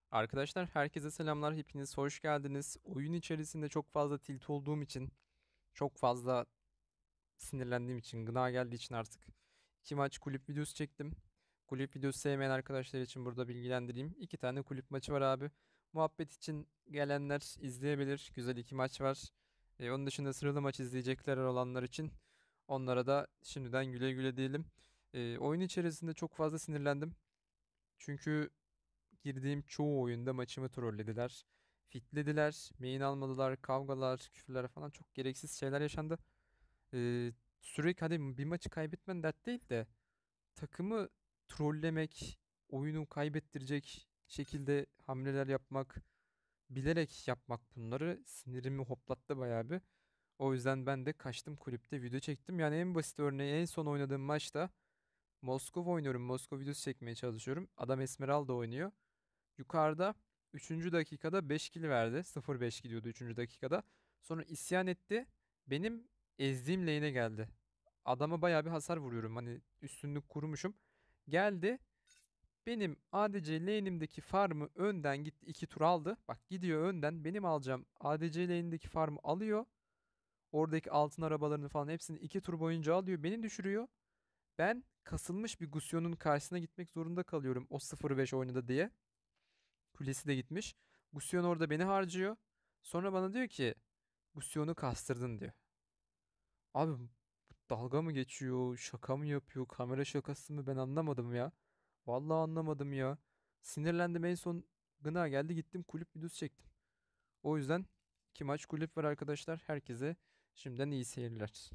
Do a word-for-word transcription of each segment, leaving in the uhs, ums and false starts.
Arkadaşlar herkese selamlar. Hepiniz hoş geldiniz. Oyun içerisinde çok fazla tilt olduğum için, çok fazla sinirlendiğim için, gına geldiği için artık iki maç kulüp videosu çektim. Kulüp videosu sevmeyen arkadaşlar için burada bilgilendireyim. İki tane kulüp maçı var abi. Muhabbet için gelenler izleyebilir. Güzel iki maç var. E, onun dışında sıralı maç izleyecekler olanlar için onlara da şimdiden güle güle diyelim. E, oyun içerisinde çok fazla sinirlendim. Çünkü girdiğim çoğu oyunda maçımı trollediler. Fitlediler, main almadılar, kavgalar, küfürler falan çok gereksiz şeyler yaşandı. Ee, Sürekli hadi bir maçı kaybetmen dert değil de takımı trollemek, oyunu kaybettirecek şekilde hamleler yapmak, bilerek yapmak bunları sinirimi hoplattı bayağı bir. O yüzden ben de kaçtım kulüpte video çektim. Yani en basit örneği en son oynadığım maçta Moskova oynuyorum. Moskova videosu çekmeye çalışıyorum. Adam Esmeralda oynuyor. Yukarıda üçüncü dakikada beş kill verdi. sıfır beş gidiyordu üçüncü dakikada. Sonra isyan etti. Benim ezdiğim lane'e geldi. Adama bayağı bir hasar vuruyorum. Hani üstünlük kurmuşum. Geldi. Benim A D C lane'imdeki farmı önden gitti. iki tur aldı. Bak gidiyor önden. Benim alacağım A D C lane'indeki farmı alıyor. Oradaki altın arabalarını falan hepsini iki tur boyunca alıyor. Beni düşürüyor. Ben kasılmış bir Gusion'un karşısına gitmek zorunda kalıyorum. O sıfır beş oynadı diye. Kulesi de gitmiş. Gusion orada beni harcıyor. Sonra bana diyor ki Gusion'u kastırdın diyor. Abi bu dalga mı geçiyor? Şaka mı yapıyor? Kamera şakası mı? Ben anlamadım ya. Vallahi anlamadım ya. Sinirlendim en son gına geldi gittim kulüp videosu çektim. O yüzden iki maç kulüp var arkadaşlar. Herkese şimdiden iyi seyirler.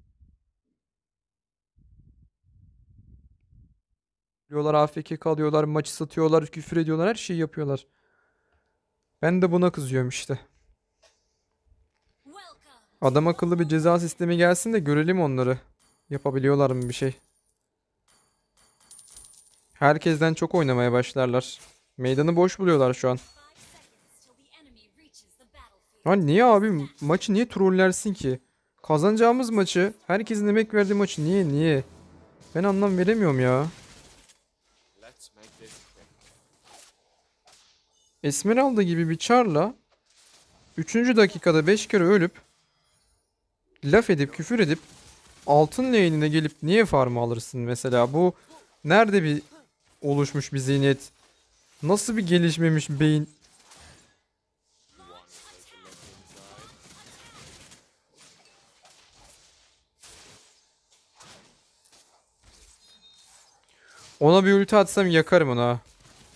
Diyorlar A F K kalıyorlar, maçı satıyorlar, küfür ediyorlar, her şeyi yapıyorlar. Ben de buna kızıyorum işte. Adam akıllı bir ceza sistemi gelsin de görelim onları. Yapabiliyorlar mı bir şey? Herkesten çok oynamaya başlarlar. Meydanı boş buluyorlar şu an. Lan niye abi maçı niye trollersin ki? Kazanacağımız maçı, herkesin emek verdiği maçı niye niye? Ben anlam veremiyorum ya. Esmeralda gibi bir çarla üçüncü dakikada beş kere ölüp laf edip küfür edip altın lane'ine gelip niye farmı alırsın mesela? Bu nerede bir oluşmuş bir zihniyet? Nasıl bir gelişmemiş beyin? Ona bir ulti atsam yakarım onu ha.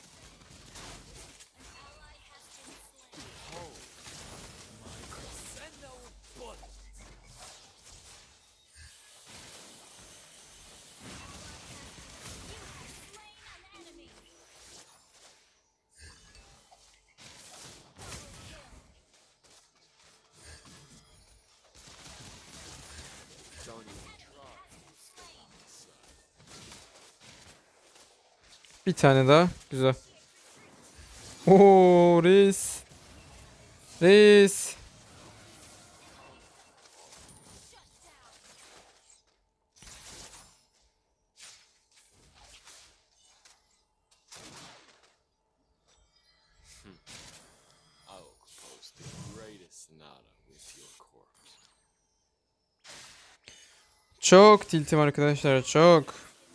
Bir tane daha. Güzel. Oo reis. Reis. Çok tiltim arkadaşlar çok.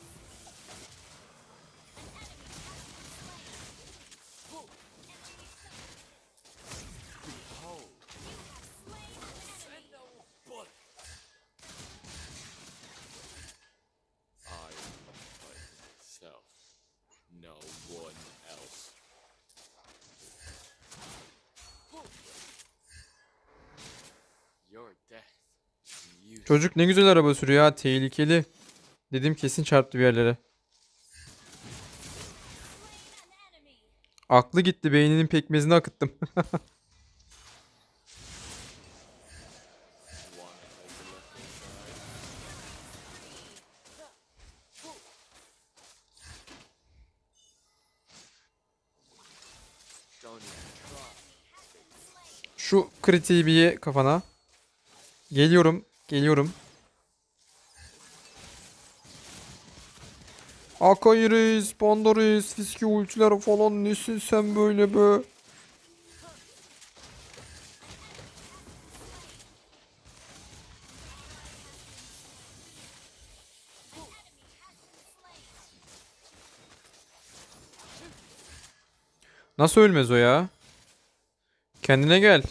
Çocuk ne güzel araba sürüyor ha, tehlikeli. Dedim kesin çarptı bir yerlere. Aklı gitti, beyninin pekmezini akıttım. Şu kritiği bir ye kafana. Geliyorum. Geliyorum. Akai Reis, Panda Reis, Fiske ultiler falan nesin sen böyle be? Nasıl ölmez o ya? Kendine gel.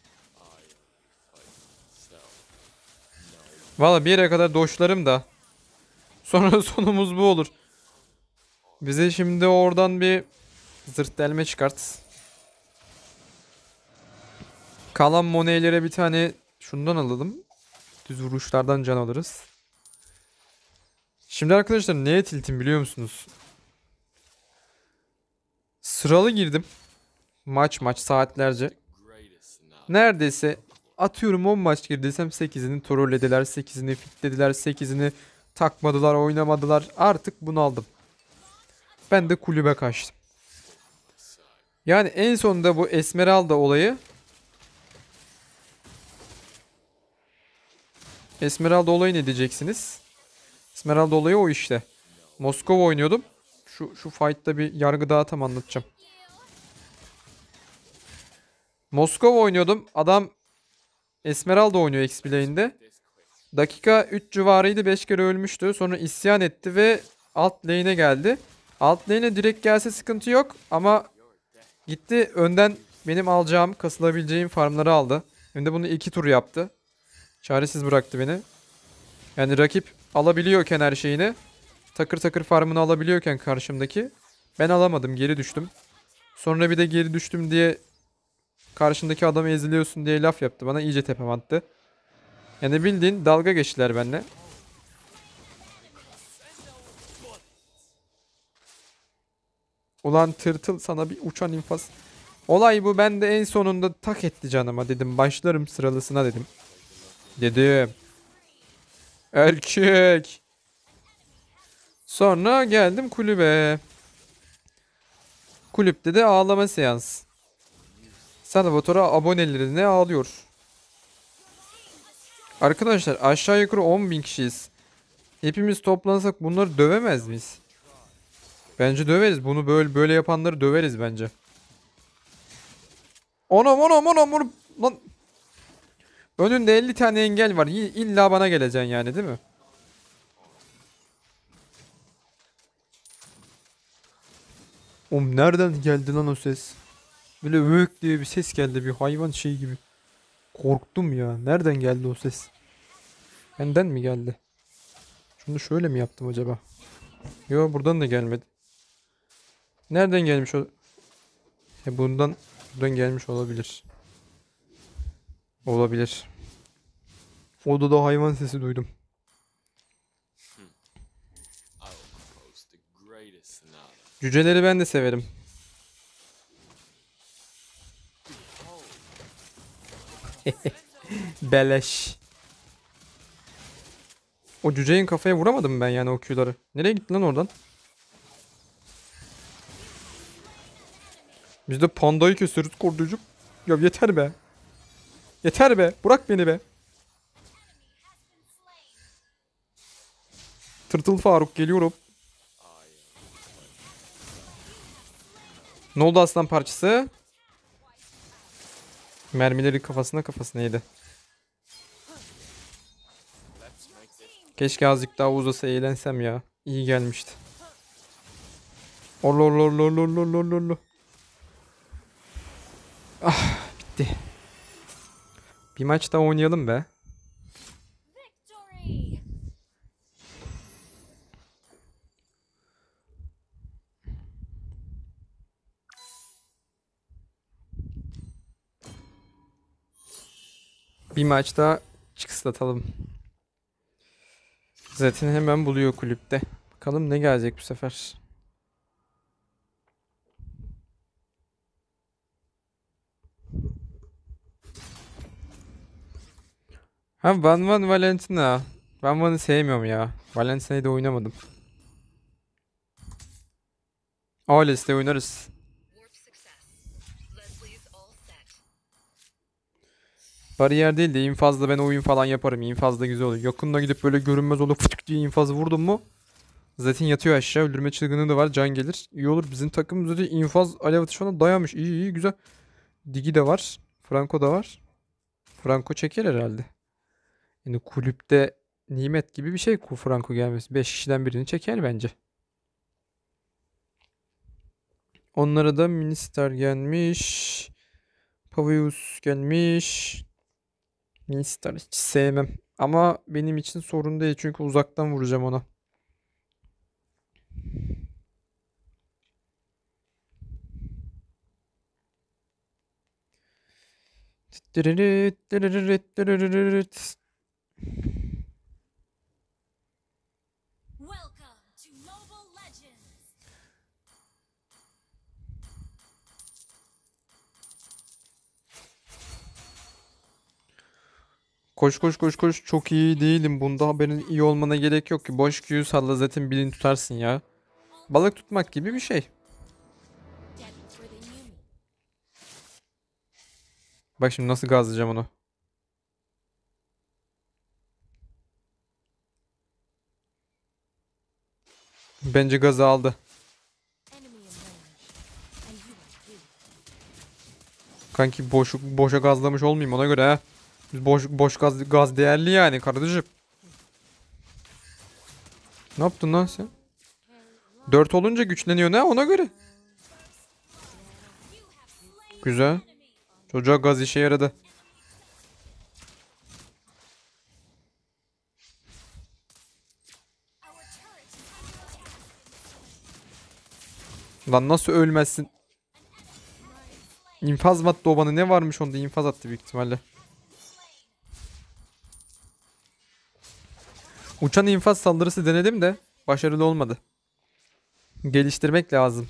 Valla bir yere kadar doşlarım da. Sonra sonumuz bu olur. Bize şimdi oradan bir zırt delme çıkart. Kalan moneylere bir tane şundan alalım. Düz vuruşlardan can alırız. Şimdi arkadaşlar neye tiltim biliyor musunuz? Sıralı girdim. Maç maç saatlerce. Neredeyse atıyorum on maç girdiysem sekizini trollediler, sekizini fitlediler, sekizini takmadılar, oynamadılar. Artık bunu aldım. Ben de kulübe kaçtım. Yani en sonunda bu Esmeralda olayı Esmeralda olayı ne diyeceksiniz? Esmeralda olayı o işte. Moskova oynuyordum. Şu şu fight'ta bir yargı dağıtam anlatacağım. Moskova oynuyordum. Adam Esmeralda oynuyor X-P lane'de. Dakika üç civarıydı. beş kere ölmüştü. Sonra isyan etti ve alt lane'e geldi. Alt lane'e direkt gelse sıkıntı yok. Ama gitti önden benim alacağım, kasılabileceğim farmları aldı. Hem de bunu iki tur yaptı. Çaresiz bıraktı beni. Yani rakip alabiliyorken her şeyini, takır takır farmını alabiliyorken karşımdaki, ben alamadım, geri düştüm. Sonra bir de geri düştüm diye karşındaki adamı eziliyorsun diye laf yaptı. Bana iyice tepem attı. Yani bildiğin dalga geçtiler benimle. Ulan tırtıl sana bir uçan infaz. Olay bu. Ben de en sonunda tak etti canıma dedim. Başlarım sıralısına dedim. Dedim. Erkek. Sonra geldim kulübe. Kulüpte de ağlama seans. Salvatore'a abonelerine ağlıyor. Arkadaşlar aşağı yukarı on bin kişiyiz. Hepimiz toplansak bunları dövemez miyiz? Bence döveriz. Bunu böyle böyle yapanları döveriz bence. Anam anam anam anam. Lan. Önünde elli tane engel var. İ- İlla bana geleceksin yani değil mi? Oğlum nereden geldi lan o ses? Böyle vök diye bir ses geldi. Bir hayvan şey gibi. Korktum ya. Nereden geldi o ses? Benden mi geldi? Şunu şöyle mi yaptım acaba? Yo buradan da gelmedi. Nereden gelmiş o? E bundan buradan gelmiş olabilir. Olabilir. Odada hayvan sesi duydum. Cüceleri ben de severim. Beleş. O cüceyin kafaya vuramadım ben yani o Q'ları. Nereye gitti lan oradan? Biz de pandayı kesiyoruz korducuğum. Ya yeter be. Yeter be. Bırak beni be. Tırtıl Faruk geliyorum. Ne oldu aslan parçası? Mermileri kafasına kafasına yedi. Keşke azıcık daha uzasa eğlensem ya. İyi gelmişti. Ololololololololo. Ah bitti. Bir maç daha oynayalım be. Bir maç daha çıkıslatalım. Zaten hemen buluyor kulüpte. Bakalım ne gelecek bu sefer. Ha Van Van Valentina. Ben Van'ı sevmiyorum ya. Valentina'yı da oynamadım. Ailes'te oynarız. Bariyer değil de infazla ben oyun falan yaparım. İnfazda güzel oluyor. Yakında gidip böyle görünmez olup fıtık diye infazı vurdum mu? Zaten yatıyor aşağı. Öldürme çılgınlığı da var. Can gelir. İyi olur. Bizim takım zaten infaz alev atışı falan dayanmış. İyi iyi güzel. Digi de var. Franco da var. Franco çeker herhalde. Yani kulüpte nimet gibi bir şey Franco gelmesi. Beş kişiden birini çeker bence. Onlara da Minister gelmiş. Pavius gelmiş. Minister hiç sevmem. Ama benim için sorun değil. Çünkü uzaktan vuracağım ona. Koş koş koş koş. Çok iyi değilim. Bunda haberin iyi olmana gerek yok ki. Boş Q'yu salla zaten birini tutarsın ya. Balık tutmak gibi bir şey. Bak şimdi nasıl gazlayacağım onu. Bence gazı aldı. Kanki boş, boşa gazlamış olmayayım ona göre ha. Biz boş, boş gaz, gaz değerli yani kardeşim. Ne yaptın lan sen? Dört olunca güçleniyor ne ona göre. Güzel. Çocuğa gaz işe yaradı. Lan nasıl ölmezsin? İnfaz mı attı o bana? Ne varmış onda? İnfaz attı büyük ihtimalle. Uçan infaz saldırısı denedim de başarılı olmadı. Geliştirmek lazım.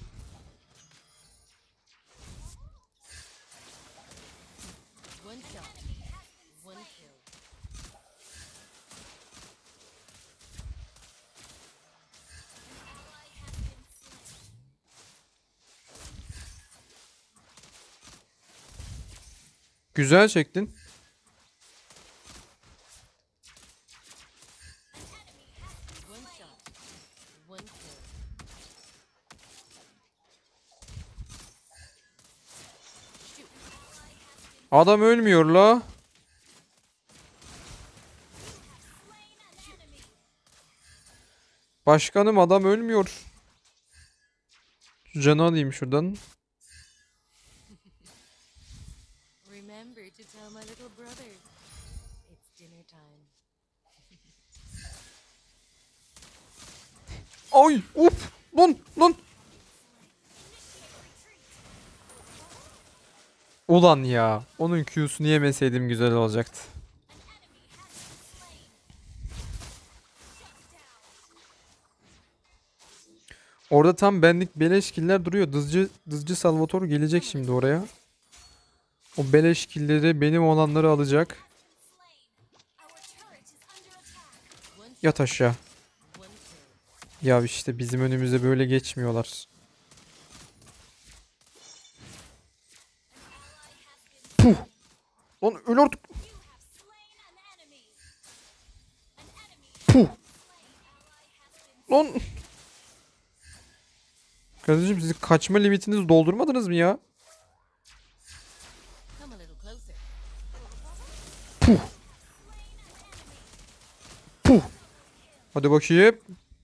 Güzel çektin. Adam ölmüyor la. Başkanım adam ölmüyor. Şu canı alayım şuradan. Ay uf lan lan. Ulan ya. Onun Q'sunu yemeseydim güzel olacaktı. Orada tam benlik beleş killer duruyor. Dızcı, Dızcı Salvatore gelecek şimdi oraya. O beleş killeri benim olanları alacak. Yat aşağı. Ya işte bizim önümüze böyle geçmiyorlar. Puh. Lan öl artık. Puh. Lan. Kardeşim siz kaçma limitinizi doldurmadınız mı ya? Puh. Puh. Hadi bakayım.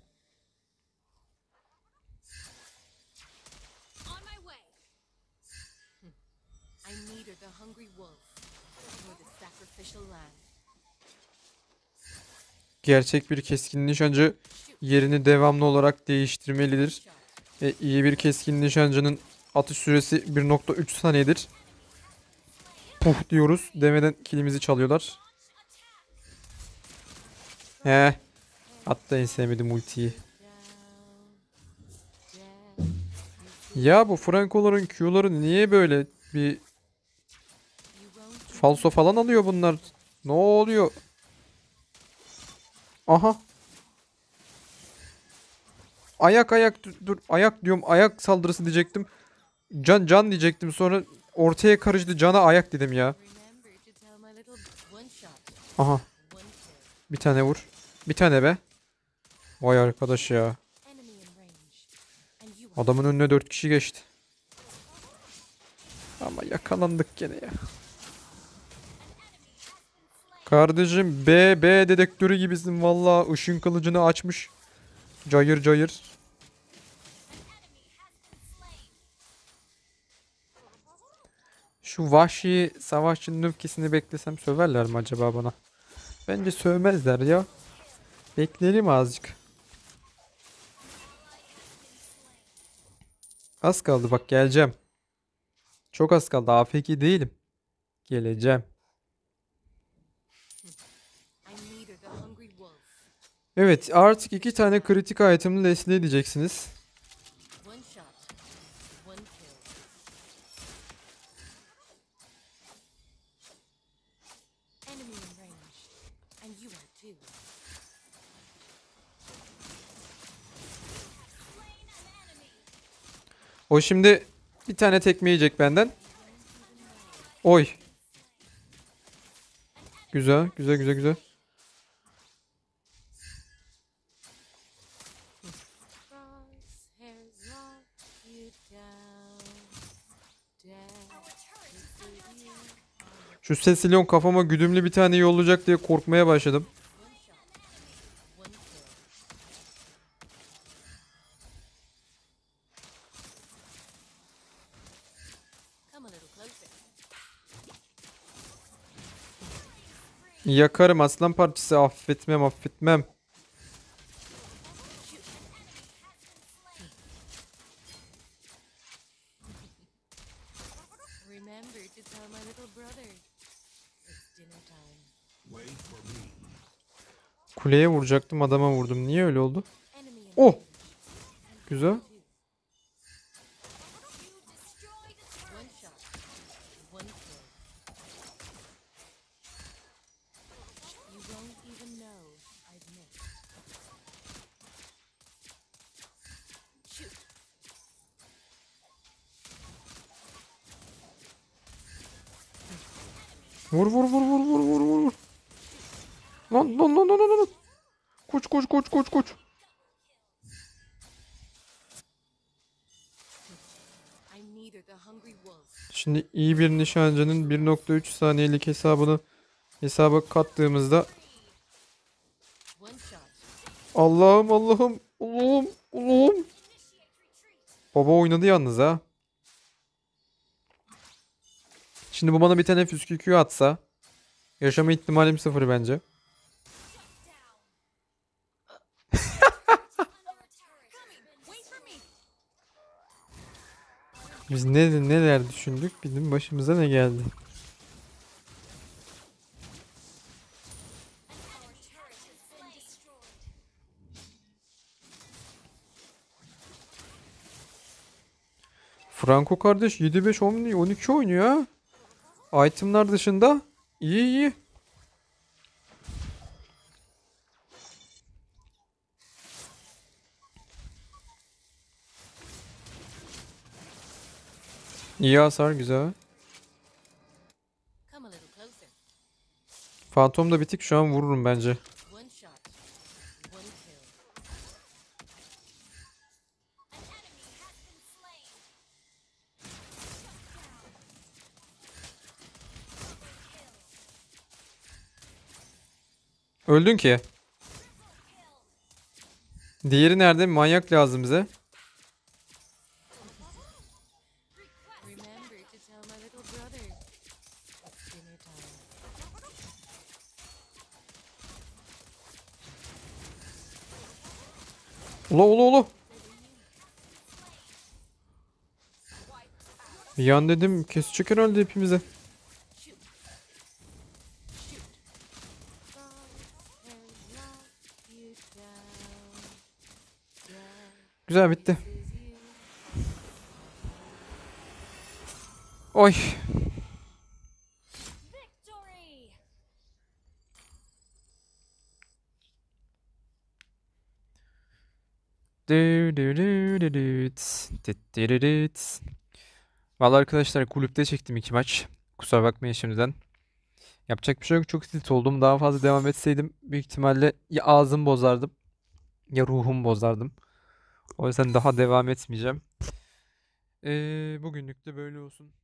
Gerçek bir keskin nişancı yerini devamlı olarak değiştirmelidir. E, iyi bir keskin nişancının atış süresi bir nokta üç saniyedir. Puh diyoruz. Demeden kilimizi çalıyorlar. He. Hatta en sevmedim ultiyi. Ya bu Franco'ların Q'ları niye böyle bir falso falan alıyor bunlar? Ne oluyor? Aha. Ayak ayak dur, dur ayak diyorum ayak saldırısı diyecektim. Can can diyecektim sonra ortaya karıştı cana ayak dedim ya. Aha. Bir tane vur. Bir tane be. Vay arkadaş ya. Adamın önüne dört kişi geçti. Ama yakalandık gene ya. Kardeşim B B dedektörü gibisin valla, ışın kılıcını açmış. Cayır cayır. Şu vahşi savaşçının öfkesini beklesem söverler mi acaba bana? Bence sövmezler ya. Bekleyelim azıcık. Az kaldı bak, geleceğim. Çok az kaldı, A F K değilim. Geleceğim. Evet, artık iki tane kritik item'lı Leslie edeceksiniz. O şimdi bir tane tekme yiyecek benden. Oy. Güzel, güzel, güzel, güzel. Şu Cecilion kafama güdümlü bir tane yollayacak diye korkmaya başladım. Yakarım aslan parçası, affetmem affetmem. Kuleye vuracaktım, adama vurdum. Niye öyle oldu? Oh! Güzel. Vur vur vur vur vur vur vur. Lan lan lan lan lan. Koç koç koç koç koç. Şimdi iyi bir nişancının bir nokta üç saniyelik hesabını hesaba kattığımızda Allah'ım Allah'ım Allah'ım Allah'ım. Baba oynadı yalnız ha. Şimdi bu bana bir tane füskü Q atsa yaşama ihtimalim sıfır bence. Biz ne neler düşündük, bizim başımıza ne geldi? Franco kardeş yedi beş on iki oynuyor ha. Itemlar dışında iyi iyi. İyi hasar, güzel. Phantom da bitik, şu an vururum bence. Öldün ki. Diğeri nerede? Manyak lazım bize. Ula ula ula. Bir an dedim kesecek herhalde hepimize. Güzel, bitti. Oy. Vallahi arkadaşlar kulüpte çektim iki maç. Kusura bakmayın şimdiden. Yapacak bir şey yok. Çok tilt oldum. Daha fazla devam etseydim büyük ihtimalle ya ağzım bozardım ya ruhum bozardım. O yüzden daha devam etmeyeceğim. Ee, bugünlük de böyle olsun.